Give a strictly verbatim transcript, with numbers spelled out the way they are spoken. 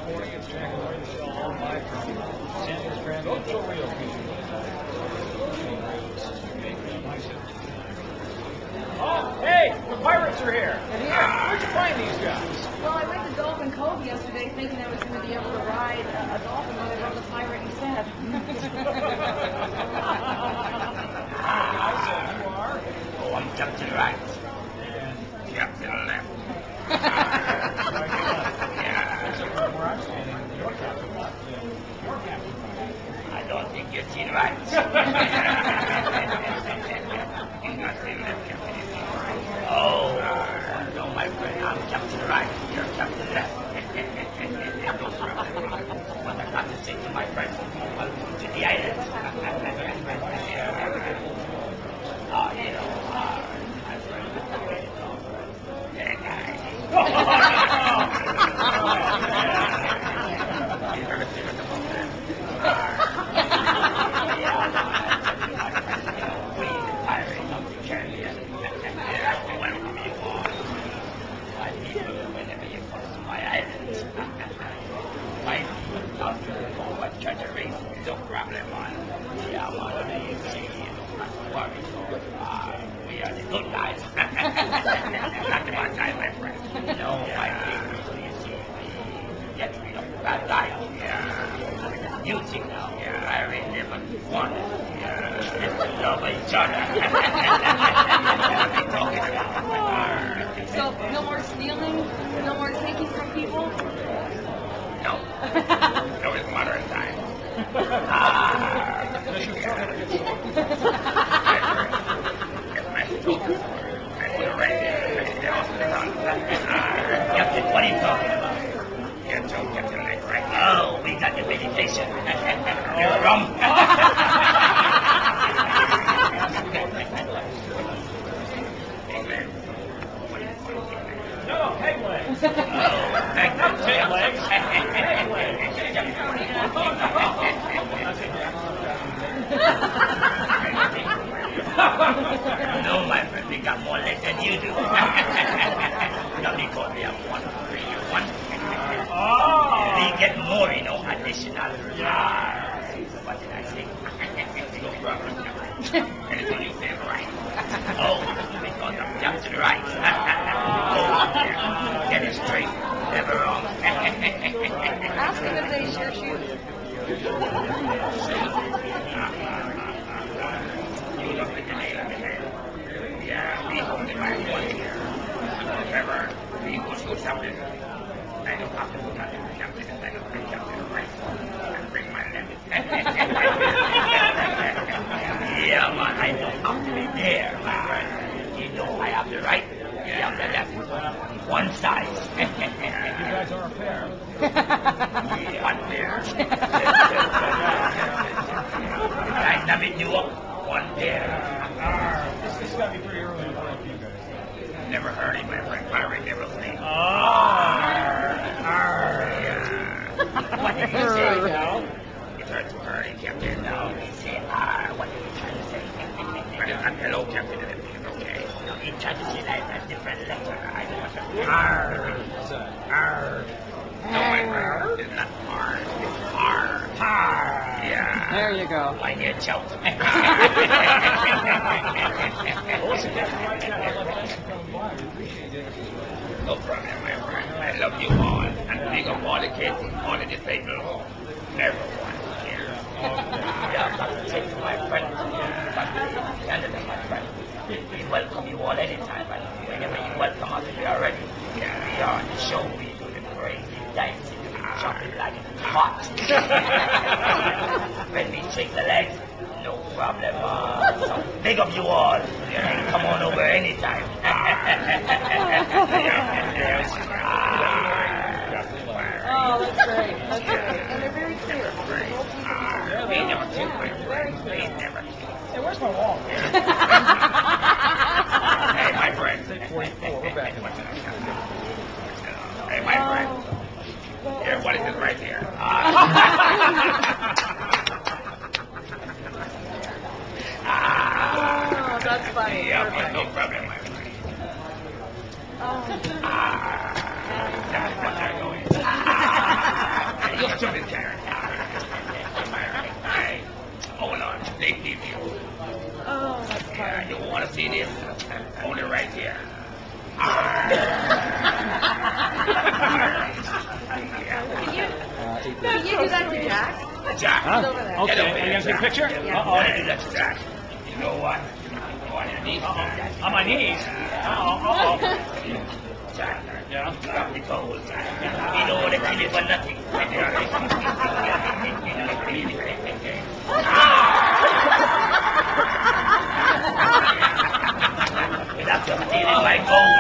morning. It's Jack and Ray, the show all live from Santa's Grand Ocho Rio. Oh, hey, the pirates are here. They're here. Where'd you find these guys? Well, I went to Dolphin Cove yesterday thinking I was going to be able to ride a, a dolphin, but I rode a pirate instead. Guys, uh, you are? Oh, I'm Captain Right. And Captain Left. yeah. Yeah. Except for where I'm standing, your captain left and your captain right. I don't think you're seen right. You're not seen left, Captain. Oh, no, my friend, I'm Captain Right. You're Captain Left. What I got to say to my friends, welcome to the island. Oh, you know, uh, my friend, very nice. You heard it about them. We, the pirates of the Caribbean, welcome you all. My people, whenever you come to my island, my people don't know what treasury is, no problem, man. Yeah, man, you see, you know, not to worry. Uh, we are the good guys. Not the bad guys, my friend. No, my people, you see, we get rid of the bad guys. Yeah, with the music now. Yeah, I really never want it. Yeah, let's love each other. What are we talking about? So, no more stealing? No more taking from people? No. No, it's modern times. Ah. Captain, what are you talking about? You're too Captain Lake, right? Oh, we got the meditation. You're rum. Amen. No, peg legs. Oh, thank you. Not tail legs. Peg legs. No, my friend, we got more legs than you do. Not because we have one, three, one. Oh. We get more, you know, additional. Yeah. What did I say? No problem. Anything you say, right? Oh, because I'm Captain Right. Oh, yeah. Get it straight. Never wrong. Ask them if they share shoes. You look at the nail of the head. Yeah, we hold the right one here. However, we go through something. I don't have to put out in the captain and I don't bring captain right and bring my left. Yeah, man, I don't have to be there, my friend. You know I have the right, you have the left. One size. You guys are a pair. Yeah, one pair. Right, now we do one pair. This has got to be pretty early in the morning for you guys. Never heard of my friend Pirate Devil's name. Oh. Yeah. What did you say? You heard to her, Captain. No, he said, ah, what did he try to say? But it's not hello, Captain, and everything is okay. No, he tried to say like a different letter. I don't want to. Arr. What's that? Arr. No, my friend, it's not R. It's R. R. Yeah. There you go. I need a joke. Well, listen, Captain Right, Captain Left, thanks for coming by. We appreciate it. No problem, my friend. I love you all. And big up all the kids, all the disabled, everyone here. Yeah, but to say to my friend, but the end of it, my friend, we welcome you all anytime, but whenever you welcome us, we are ready. Yeah, we are on the show, we do the crazy dancing, jumping like hot. When we shake the legs, no problem. Uh, so big up you all. Yeah, come on over anytime. Oh, that's great. That's great. And they're very clear. Ah, we never kill, my friend. We never kill. Hey, where's my wall? Hey, my friend. forty-four, we're back in the Hey, my friend. Here, what is it right here? Ah. Oh, that's funny. Yeah, Perfect. no problem, my friend. Oh. Ah, that's what I'm going. Ah. You're still in there. Hey, hold on. They leave you. Oh, that's Yeah, funny. you want to see this? Hold it right here. Can you, can you do that to Jack? Jack. Huh? over there. Okay, Get over are you here, gonna take a Jack. picture? Yeah. Uh-oh. Hey, that's Jack. You know what? Go on your knees. Uh-oh. On my knees? Uh-oh, uh-oh. Jack. Yeah. Drop the toes, Jack. You know what I mean for nothing. Without your stealing my gold.